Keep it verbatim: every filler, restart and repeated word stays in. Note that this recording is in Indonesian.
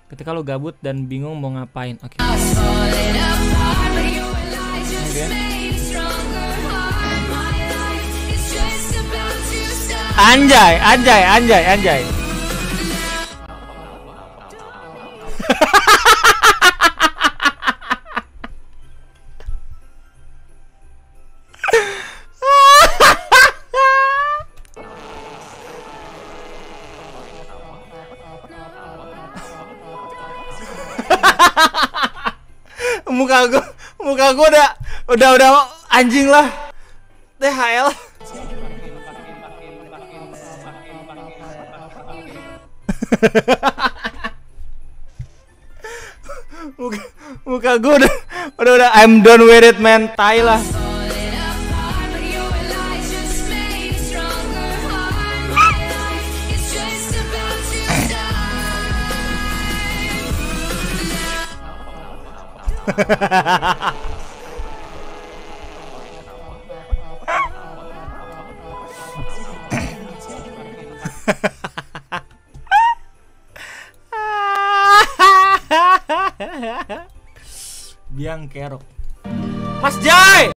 Ketika lo gabut dan bingung mau ngapain. Oke. Okay. Anjay, anjay, anjay, anjay. muka gua, muka gua udah, udah, udah anjing lah. T H L. muka, muka gue udah, udah, udah, I'm done with it man, tai lah. Biang kerok Mas Jai.